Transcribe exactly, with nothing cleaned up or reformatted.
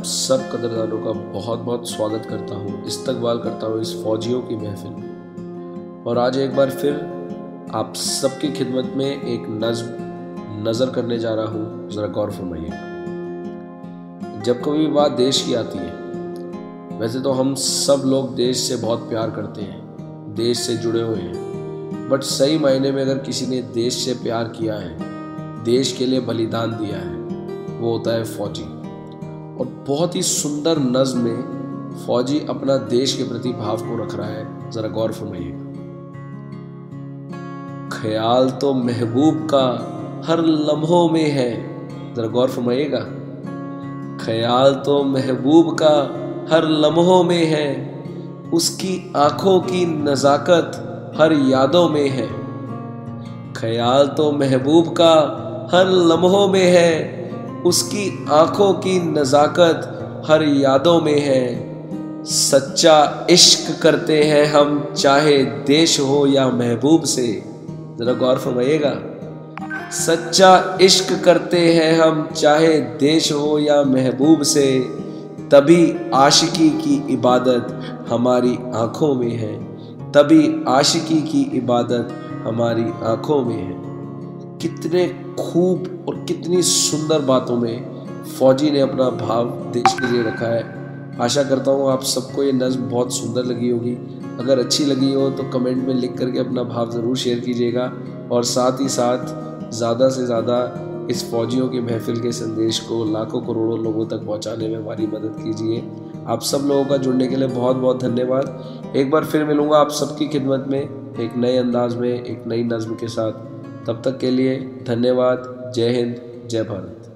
सब कदरदानों का बहुत बहुत स्वागत करता हूँ, इस्तकबाल करता हूँ इस फौजियों की महफिल में। और आज एक बार फिर आप सबकी खिदमत में एक नज़्म नज़र करने जा रहा हूँ, ज़रा गौर फरमाइएगा। जब कभी बात देश की आती है, वैसे तो हम सब लोग देश से बहुत प्यार करते हैं, देश से जुड़े हुए हैं, बट सही मायने में अगर किसी ने देश से प्यार किया है, देश के लिए बलिदान दिया है, वो होता है फौजी। और बहुत ही सुंदर नज़्म में फौजी अपना देश के प्रति भाव को रख रहा है, ज़रा गौर फरमाइएगा। ख्याल तो महबूब का हर लम्हों में है, ज़रा गौर फरमाइएगा। ख्याल तो महबूब का हर लम्हों में है, उसकी आंखों की नज़ाकत हर यादों में है। ख्याल तो महबूब का हर लम्हों में है, उसकी आंखों की नज़ाकत हर यादों में है। सच्चा इश्क करते हैं हम, चाहे देश हो या महबूब से, ज़रा गौर फरमाइएगा। सच्चा इश्क करते हैं हम, चाहे देश हो या महबूब से, तभी आशिकी की इबादत हमारी आँखों में है, तभी आशिकी की इबादत हमारी आँखों में है। कितने खूब और कितनी सुंदर बातों में फौजी ने अपना भाव देश के लिए रखा है। आशा करता हूँ आप सबको ये नज़्म बहुत सुंदर लगी होगी। अगर अच्छी लगी हो तो कमेंट में लिख करके अपना भाव ज़रूर शेयर कीजिएगा, और साथ ही साथ ज़्यादा से ज़्यादा इस फौजियों की महफिल के संदेश को लाखों करोड़ों लोगों तक पहुँचाने में हमारी मदद कीजिए। आप सब लोगों का जुड़ने के लिए बहुत बहुत धन्यवाद। एक बार फिर मिलूँगा आप सबकी खिदमत में एक नए अंदाज में, एक नई नज़्म के साथ। तब तक के लिए धन्यवाद। जय हिंद, जय भारत।